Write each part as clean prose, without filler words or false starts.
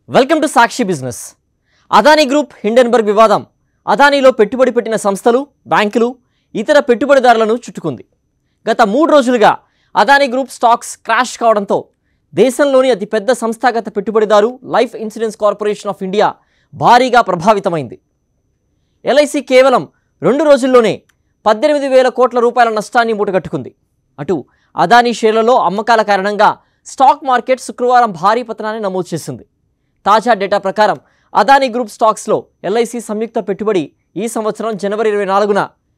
Welcome to Sakshi business. Adani group Hindenburg వివాదం అదానీలో పెట్టుబడి పెట్టిన సంస్థలు, బ్యాంకులు, ఇతర పెట్టుబడిదారులను చుట్టుకుంది. గత 3 రోజులుగా అదానీ గ్రూప్ స్టాక్స్ క్రాష్ కావడంతో దేశంలోని అతిపెద్ద సంస్థాగత పెట్టుబడిదారు life insurance corporation of India భారీగా ప్రభావితమైంది. LIC కేవలం 2 రోజుల్లోనే 18,000 కోట్ల రూపాయల నష్టాన్ని మూటగట్టుకుంది. అటు అదానీ షేర్లలో అమ్మకాల కారణంగా స్టాక్ మార్కెట్ శుక్రవారం భారీ పతనాన్ని నమోదు చేసింది. తాజా డేటా ప్రకారం అదానీ గ్రూప్ స్టాక్స్లో LIC సంయుక్త పెట్టుబడి ఈ సంవత్సరం జనవరి 24న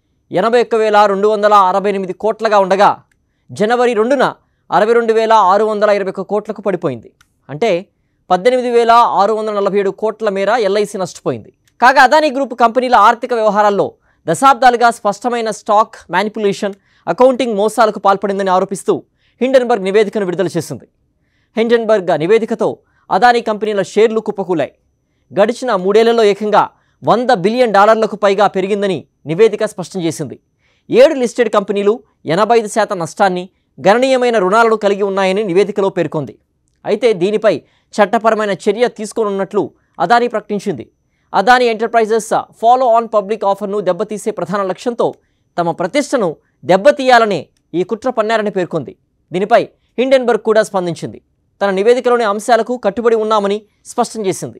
81,268 కోట్లగా ఉండగా జనవరి 2న 62,621 కోట్లకు పడిపోయింది. అంటే 18,647 కోట్ల మేర LIC నష్టపోయింది. కాగా అదానీ గ్రూప్ కంపెనీల ఆర్థిక వ్యవహారాల్లో దశాబ్దాలుగా స్పష్టమైన స్టాక్ మ్యానిపులేషన్, అకౌంటింగ్ మోసాలకు పాల్పడిందని ఆరోపిస్తూ హిండెన్బర్గ్ నివేదికను విడుదల చేసింది. హిండెన్బర్గ్ నివేదికతో అదానీ కంపెనీల షేర్లు కుప్పకూలాయి. గడిచిన 3 ఏళ్లలో ఏకంగా $100 బిలియన్ పైగా పెరిగిందని నివేదిక స్పష్టం చేసింది. 7 లిస్టెడ్ కంపెనీలు 85% నష్టాన్ని, గణనీయమైన రుణాలను కలిగి ఉన్నాయని నివేదికలో పేర్కొంది. అయితే దీనిపై చట్టపరమైన చర్య తీసుకోనున్నట్లు అదానీ ప్రకటించింది. Adani enterprises follow on public ఆఫర్ను దెబ్బతీసే ప్రధాన లక్ష్యంతో తమ ప్రతిష్టను దెబ్బతీయాలనే ఈ కుట్ర పన్నారని పేర్కొంది. దీనిపై హిండెన్బర్గ్ కూడా స్పందించింది. తన నివేదికలోని అంశాలకు కట్టుబడి ఉన్నామని స్పష్టం చేసింది.